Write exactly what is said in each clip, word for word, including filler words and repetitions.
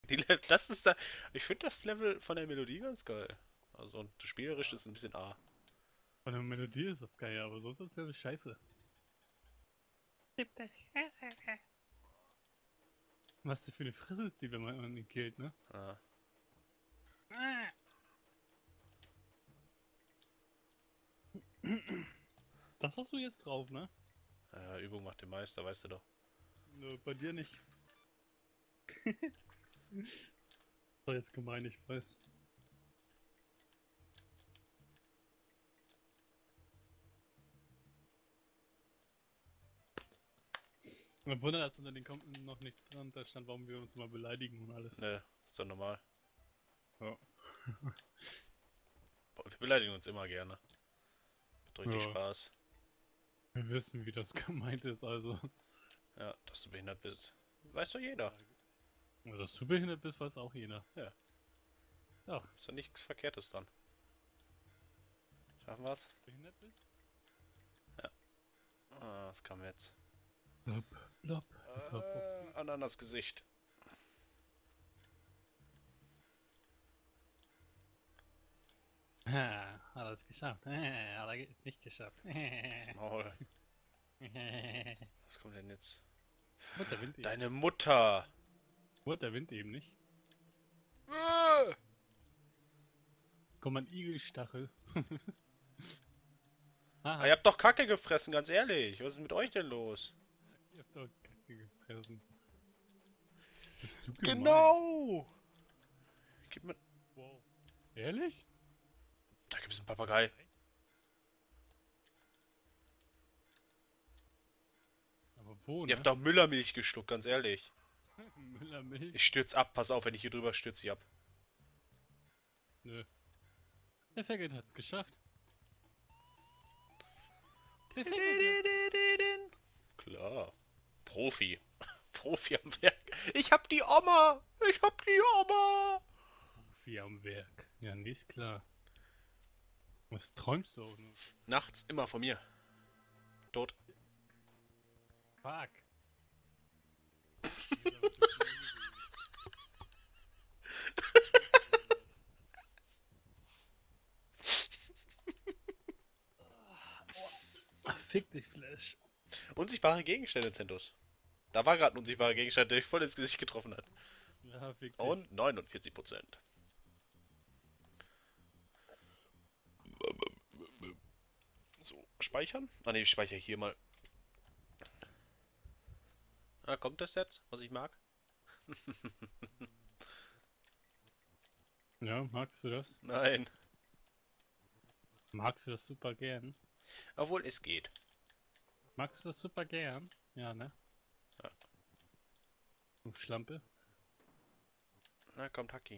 Die Le das ist da. Ich finde das Level von der Melodie ganz geil. Also und spielerisch ist es ein bisschen A. Von der Melodie ist das geil, aber sonst ist das scheiße. Was der für eine Fresse zieht, wenn man ihn killt, ne? Ja. Das hast du jetzt drauf, ne? Ja, Übung macht den Meister, weißt du doch. Nö, bei dir nicht. Das war jetzt gemein, ich weiß. Man wundert, als unter den Kommentaren noch nicht dran, da stand, warum wir uns mal beleidigen und alles. Ne, ist doch normal. Ja. Wir beleidigen uns immer gerne. Macht richtig Ja. Spaß. Wir wissen, wie das gemeint ist, also. Ja, dass du behindert bist. Weiß doch jeder. Ja, dass du behindert bist, weiß auch jeder. Ja. Ja. Ist doch nichts Verkehrtes dran. Schaffen wir's? Behindert bist? Ja. Ah, was kam jetzt? Blop, blop, blop. Äh, Ananas Gesicht. Ha, hat er es geschafft? Hat er nicht geschafft. Das Maul. Was kommt denn jetzt? Mutter Wind eben. Deine Mutter! Mutter Wind eben nicht. Äh! Komm, ein Igelstachel. Ah, ihr habt doch Kacke gefressen, ganz ehrlich. Was ist mit euch denn los? Ihr habt doch Kacke gefressen. Bist du gemein? Genau! Gib mir. Wow. Ehrlich? Da gibt's einen Papagei. Aber wo, Ihr ne? habt doch Müllermilch geschluckt, ganz ehrlich. Müllermilch? Ich stürz ab, pass auf, wenn ich hier drüber stürze ich ab. Nö. Der Faggot hat's geschafft. Der Faggot. Klar. Profi. Profi am Werk. Ich hab die Oma! Ich hab die Oma! Profi am Werk. Ja, nee, ist klar. Was träumst du auch nur? Nachts immer von mir. Tot. Fuck. Fick dich, Flash. Unsichtbare Gegenstände, Zentus. Da war gerade ein unsichtbarer Gegenstand, der mich voll ins Gesicht getroffen hat. Ja, fick dich. Und neunundvierzig Prozent. So, speichern? Ah ne, ich speichere hier mal. Ah, kommt das jetzt, was ich mag? Ja, magst du das? Nein. Magst du das super gern? Obwohl, es geht. Magst du das super gern? Ja, ne? Ja. Du Schlampe. Na, kommt Haki.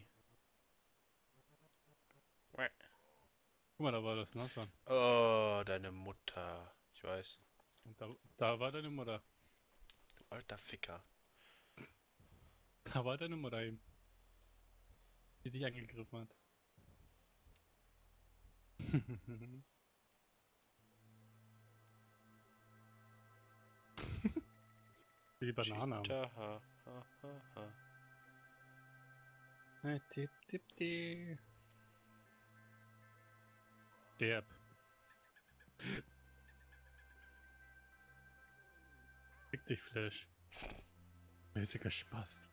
Guck mal, da war das Nasser. Oh, deine Mutter. Ich weiß. Und da, da war deine Mutter. Du alter Ficker. Da war deine Mutter eben. Die dich angegriffen hat. Die Banane haben. Cheetah, ha, ha, ha, ha. Hey, tipp, tipp, tipp. Derb. Fick dich, Flash. Mäßiger Spast.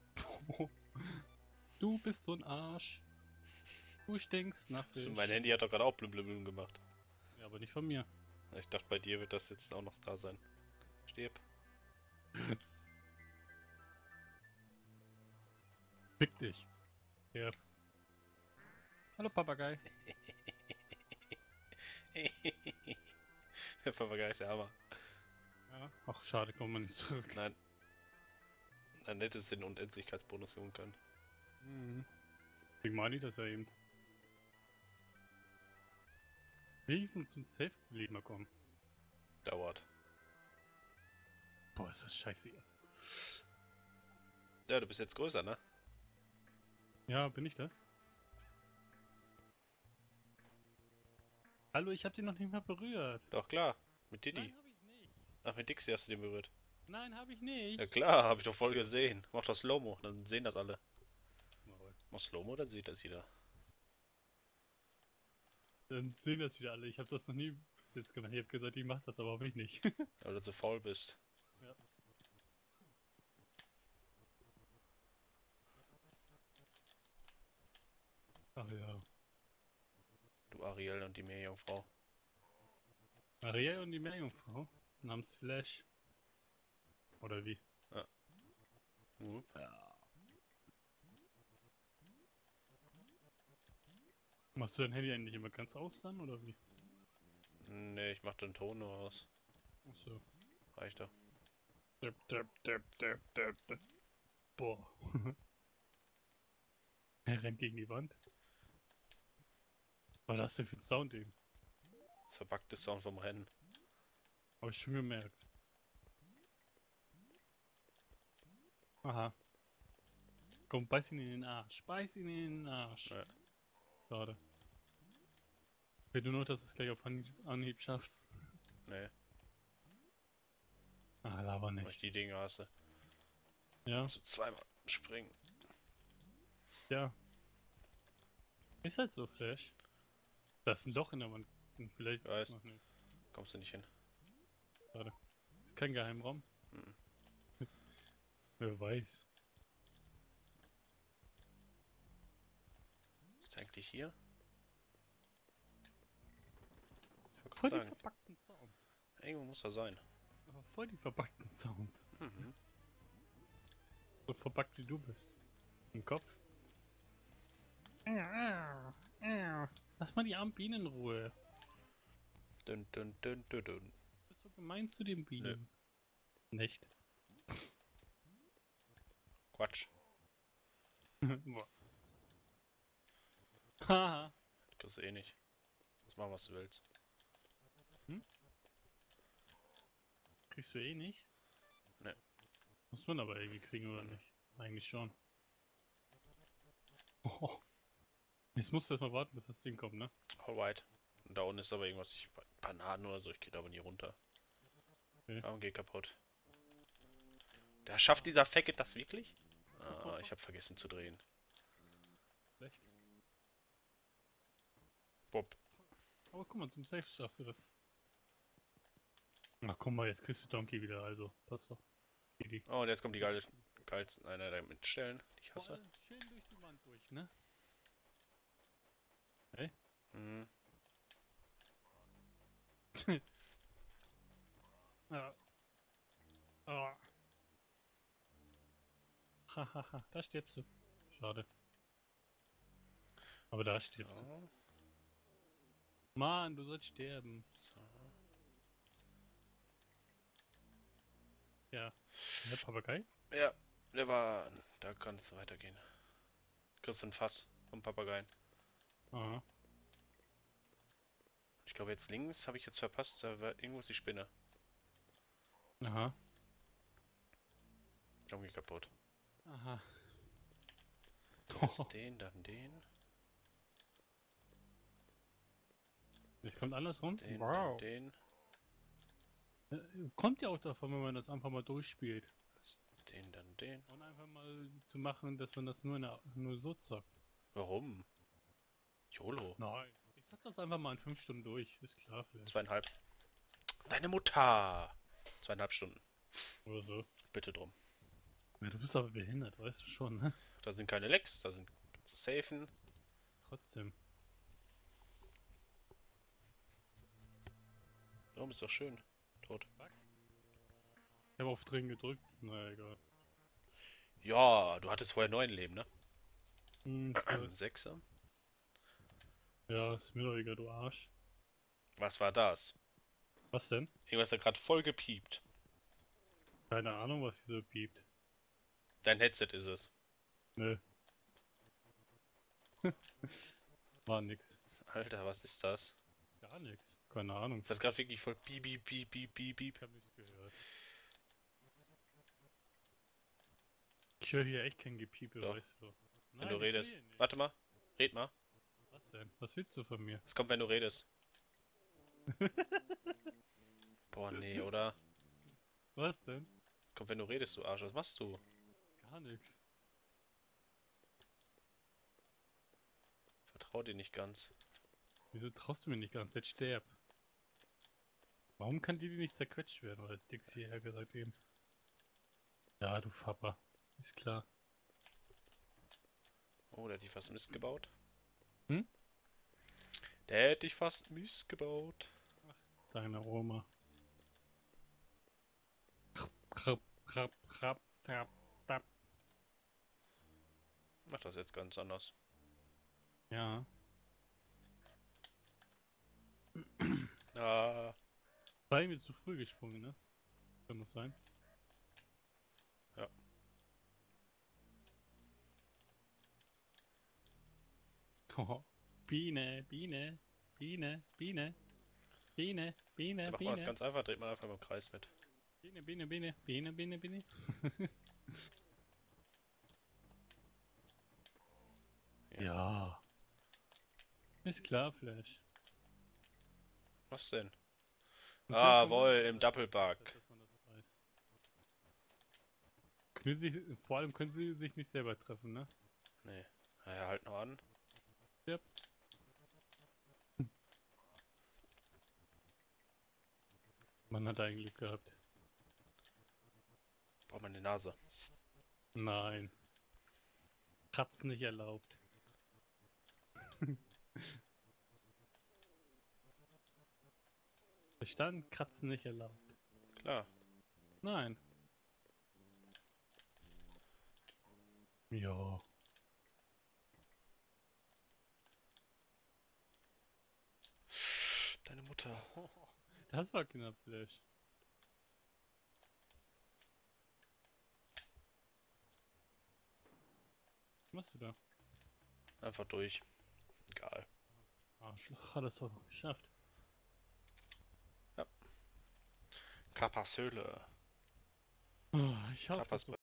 Du bist so ein Arsch. Du stinkst nach Fisch. So, mein Handy hat doch gerade auch blum blum blum gemacht. Ja, aber nicht von mir. Ich dachte, bei dir wird das jetzt auch noch da sein. Stirb. Fick dich. Derb. Hallo, Papagei. Der Papagei ist der Hammer. Ja. Ach, schade, kommen wir nicht zurück. Nein. Dann hätte es den Unendlichkeitsbonus holen können. Mhm. Wie meine ich das ja eben? Wenigstens zum Safe-Leben mal kommen. Dauert. Boah, ist das scheiße. Ja, du bist jetzt größer, ne? Ja, bin ich das? Hallo, ich hab den noch nicht mal berührt. Doch, klar. Mit Diddy. Nein, hab ich nicht. Ach, mit Dixie hast du den berührt. Nein, hab ich nicht. Ja klar, hab ich doch voll gesehen. Mach das Slow-Mo, dann sehen das alle. Muss Slow-Mo, dann sieht das jeder. Dann sehen das wieder alle. Ich habe das noch nie bis jetzt gemacht. Ich habe gesagt, ich mach das, aber hab ich nicht. Oder du zu faul bist. Ja. Ach ja. Du Ariel und die Meerjungfrau. Maria und die Meerjungfrau namens Flash. Oder wie? Hm. Machst du dein Handy eigentlich immer ganz aus dann, oder wie? Nee, ich mach den Ton nur aus. Achso. Reicht doch. Dip, dip, dip, dip, dip, dip. Boah. Er rennt gegen die Wand. Was war das denn für ein Sound eben? Das verpackte Sound vom Rennen. Hab ich schon gemerkt. Aha. Komm, beiß ihn in den Arsch. Beiß ihn in den Arsch. Ja. Schade. Wenn du nur, dass du es gleich auf Anhieb, Anhieb schaffst. Nee, Ah, aber weil ich nicht. die Dinge hasse. Ja, So zweimal springen. ja. Ist halt so, Flash. Da ist ein Loch in der Wand. Hm, Vielleicht. Ich weiß. Ach, nee, Kommst du nicht hin. schade. Ist kein Geheimraum. Mhm. Wer weiß. Ist eigentlich hier? Ich wollte Voll gerade die sagen, verpackten Sounds. irgendwo muss er sein. Aber voll die verpackten Sounds. Mhm. So verpackt wie du bist. Im Kopf. Lass mal die armen Bienen in Ruhe. Dun, dun, dun, dun, dun. Du bist so gemein zu den Bienen. Nicht? Quatsch. Boah. Haha. Kriegst du eh nicht. Jetzt machen, was du willst. Kriegst du eh nicht? Ne. Muss man aber irgendwie kriegen, oder nicht? Eigentlich schon. Oh. Jetzt musst du erstmal warten, bis das Ding kommt, ne? Alright. Und da unten ist aber irgendwas, ich, Bananen oder so, ich gehe da aber nie runter. Okay. Aber geht kaputt. Da schafft dieser Facket das wirklich? Ah, ich habe vergessen zu drehen. Schlecht. Bob. Aber guck mal, zum Safe schaffst du das. Ach komm mal, jetzt kriegst du Donkey wieder, also. Passt doch. Die. Oh, und jetzt kommt die geile, geilsten einer der mitstellen, die ich hasse. Schön durch die Wand durch, ne? Mhm. Ja. Ah. Hahaha, da stirbst du. Schade. Aber da stirbst du. So, Mann, du sollst sterben. so. Ja. Der Papagei? Ja, der war. Da kann es weitergehen. Kriegst ein Fass vom Papageien. Aha. Ich glaube, jetzt links habe ich jetzt verpasst. Da war irgendwo ist die Spinne. Aha. Irgendwie kaputt. Aha. Erst den, dann den. Jetzt kommt andersrum. Den, Wow. dann den. Äh, Kommt ja auch davon, wenn man das einfach mal durchspielt. Den, dann den. Und einfach mal zu machen, dass man das nur, in der, nur so zockt. Warum? YOLO. Nein. Ich sag das einfach mal in fünf Stunden durch. Ist klar vielleicht. Zweieinhalb. Deine Mutter! Zweieinhalb Stunden. Oder so. Bitte drum. Ja, du bist aber behindert, weißt du schon, ne? Da sind keine Lecks, da sind zu safen. Trotzdem. Warum ist doch schön. Tot. Ich habe auf drin gedrückt. Na egal. Ja, du hattest vorher neun Leben, ne? Hm, äh, Sechser. ja, ist mir doch egal, du Arsch. Was war das? Was denn? Irgendwas hat gerade voll gepiept. Keine Ahnung, was hier so piept. Dein Headset ist es. Nö. War nix. Alter, was ist das? Gar nix. Keine Ahnung. Das hat gerade wirklich voll piep, piep, piep, piep, piep, piep. Ich hab nichts gehört. Ich höre hier echt kein Gepiepe, Doch. weißt du. Wenn du ich redest. will nicht. Warte mal. Red mal. Was denn? Was willst du von mir? Es kommt, wenn du redest. Boah, nee, oder? Was denn? Es kommt, wenn du redest, du Arsch. Was machst du? Gar nix. trau dir nicht ganz. Wieso traust du mir nicht ganz? Jetzt sterb. Warum kann die nicht zerquetscht werden? Oder Dix hierher gesagt eben. Ja, du Fapper. Ist klar. Oh, der hat dich fast Mist gebaut. Hm? Der hätte dich fast Mist gebaut. Deine Oma. Krab, krab, krab, krab, krab. Mach das jetzt ganz anders. Ja. Ah, War irgendwie zu früh gesprungen, ne? Kann das sein? ja. Oh. Biene, Biene, Biene, Biene, Biene, Biene, Da macht man das Biene. ganz einfach, dreht man einfach im Kreis mit. Biene, Biene, Biene, Biene, Biene, Biene. Ja. Ja. Ist klar, Flash. Was denn? Muss Ah, ja wohl, verwundern, im Doppelbug. dass man das weiß. Können sie, vor allem können sie sich nicht selber treffen, ne? Nee. Naja, halt noch an. Yep. Man hat ein Glück gehabt. Braucht man die Nase. Nein. Kratzen nicht erlaubt. Verstanden? Kratzen nicht erlaubt. Klar. Nein. Ja. Deine Mutter. Das war knapp, Flash. Was machst du da? Einfach durch. Egal. Arschloch, hat das doch noch geschafft. Klappershöhle. Oh, ich hoffe, Klappers dass du